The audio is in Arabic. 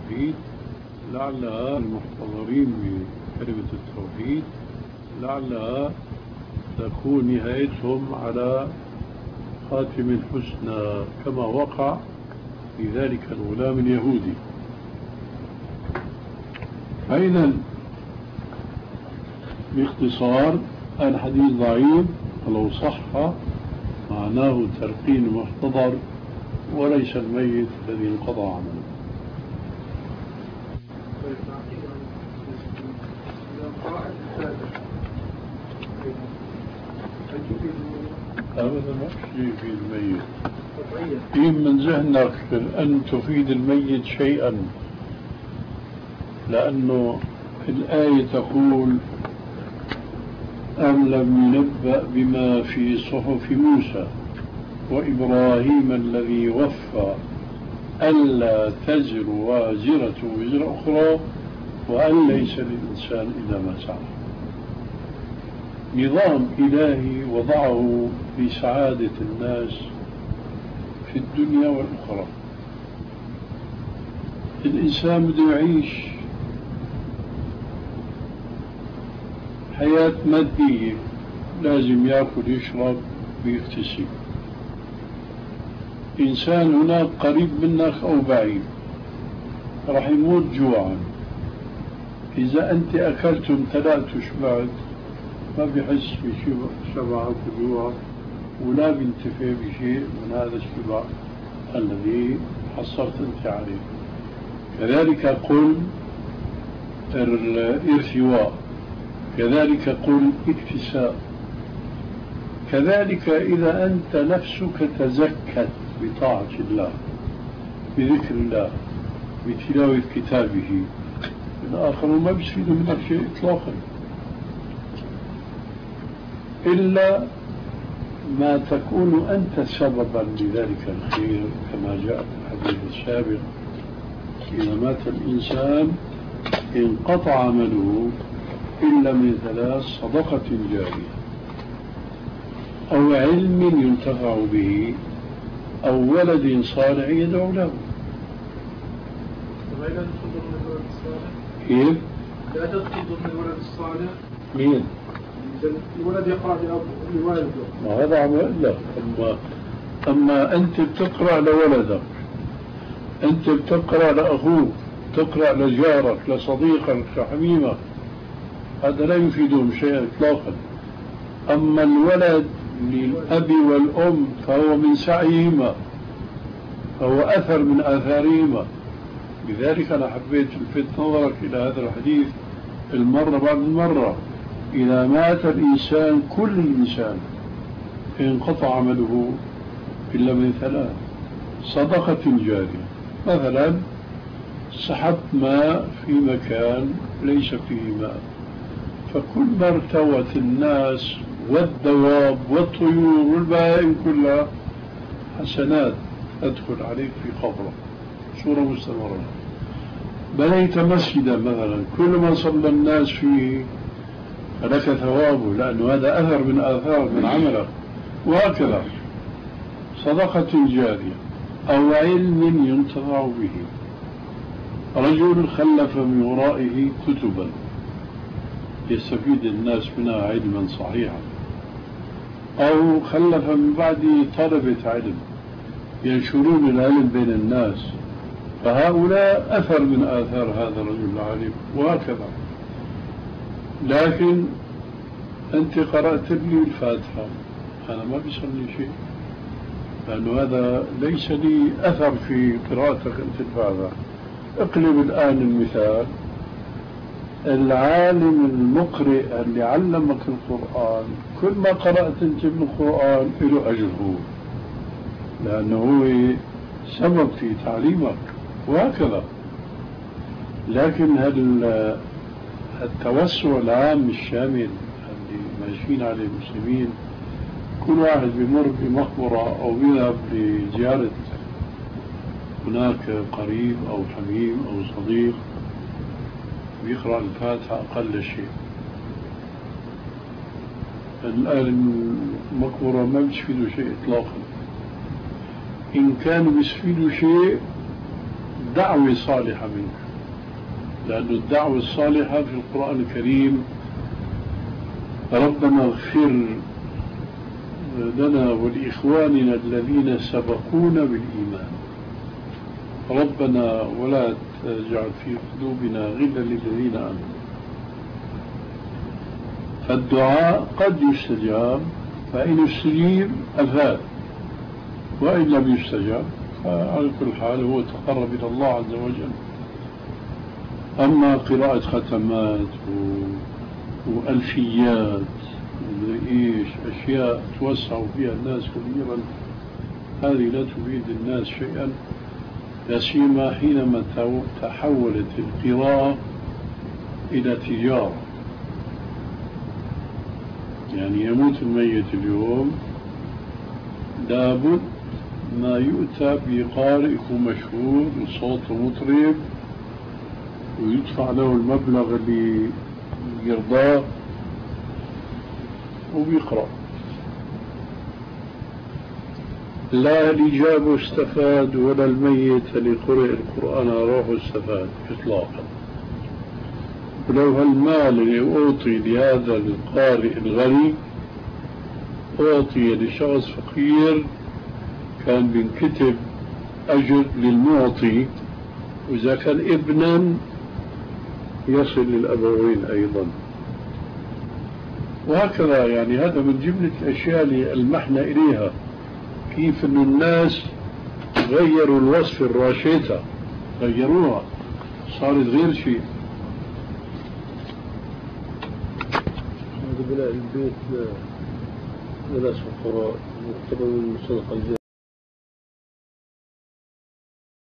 التوحيد، لعلها المحتضرين بكلمة التوحيد لعلها تكون نهايتهم على خاتم الحسنى كما وقع في ذلك الغلام اليهودي. أيضا باختصار الحديث ضعيف ولو صح معناه ترقين محتضر وليس الميت الذي انقضى عمله. أبدا ما في الميت إن من ذهنك أن تفيد الميت شيئا، لأنه الآية تقول أم لم ينبأ بما في صحف موسى وإبراهيم الذي وفى ألا تزر وازرة وزر أخرى وأن ليس للإنسان إلا ما سعى. نظام إلهي وضعه لسعادة الناس في الدنيا والأخرى. الإنسان بده يعيش حياة مادية، لازم يأكل يشرب ويغتسل. إنسان هناك قريب منك أو بعيد راح يموت جوعا، إذا أنت أكلت امتلأت وشبعت ما بيحس بشبعك وجوعك ولا بينتفع بشيء من هذا الشبع الذي حصلت أنت عليه. كذلك قل الارتواء، كذلك قل اكتساء، كذلك إذا أنت نفسك تزكت بطاعة الله بذكر الله بتلاوة كتابه، الآخر ما بيستفيد منك شيء إطلاقا إلا ما تكون أنت سببا لذلك الخير، كما جاء في الحديث السابق إذا مات الإنسان انقطع عمله إلا من ثلاث: صدقة جارية أو علم ينتفع به أو ولد صالح يدعو له. كيف؟ لا تدخل من الولد الصالح. مين؟ الولد يقرأ لوالده. ما هذا عمل لك. أما أنت بتقرأ لولدك، أنت بتقرأ لأخوك، تقرأ لجارك، لصديقك، لحميمك، هذا لا يفيدهم شيئا إطلاقا. أما الولد للأب والأم فهو من سعيهما، فهو أثر من آثارهما. لذلك أنا حبيت الفت نظرك إلى هذا الحديث المرة بعد المرة. إذا مات الإنسان كل الإنسان انقطع عمله إلا من ثلاث: صدقة جارية، مثلا سحبت ماء في مكان ليس فيه ماء، فكل ما ارتوت الناس والدواب والطيور والبهائم كلها حسنات تدخل عليك في قبرك صورة مستمرة. بنيت مسجدا مثلا، كل ما صلى الناس فيه فلك ثوابه، لأنه هذا أثر من آثار من عملك. وهكذا صدقة جارية أو علم ينتفع به، رجل خلف من ورائه كتبا يستفيد الناس منها علما صحيحا، أو خلف من بعده طلبة علم ينشرون العلم بين الناس، فهؤلاء أثر من آثار هذا الرجل العالم. وهكذا. لكن أنت قرأت لي الفاتحة، أنا ما بيصلني شيء، لأنه هذا ليس لي أثر في قراءتك أنت الفاتحة. اقلب الآن المثال: العالم المقرئ اللي علمك القرآن كل ما قرأت أنت من القرآن له أجره، لأنه هو سبب في تعليمك. وهكذا. لكن التوسع العام الشامل اللي ماشيين عليه المسلمين، كل واحد بمر بمقبرة أو بيذهب لزيارة هناك قريب أو حميم أو صديق بيقرأ الفاتحة أقل شيء. الآن المقبرة ما بيستفيدوا شيء إطلاقا. إن كانوا بيستفيدوا شيء دعوة صالحة منك، لأن الدعوة الصالحة في القرآن الكريم ربنا اغفر لنا ولإخواننا الذين سبقونا بالإيمان، ربنا ولا تجعل في قلوبنا غلا للذين آمنوا. فالدعاء قد يستجاب، فإن استجيب أفاد، وإن لم يستجاب فعلى كل حال هو تقرب إلى الله عز وجل. أما قراءة ختمات وألفيات إيش أشياء توسع فيها الناس كثيرا، هذه لا تفيد الناس شيئا، لا سيما حينما تحولت القراءة إلى تجارة. يعني يموت الميت اليوم لابد ما يؤتى بقارئ مشهور وصوته مطرب ويدفع له المبلغ اللي يرضاه وبيقرأ. لا الإجابة استفاد ولا الميت اللي قرئ القرآن روح استفاد إطلاقا. ولو هالمال اللي أعطي لهذا القارئ الغني أعطي لشخص فقير كان بينكتب أجر للمعطي، وإذا كان ابنا يصل للأبوين أيضا، وهكذا. يعني هذا من جملة الأشياء اللي ألمحنا إليها، كيف أن الناس غيروا الوصف الراشيتا، غيروها صارت غير شيء. بناء البيت لناس فقراء يعتبر من صدقة الجارية.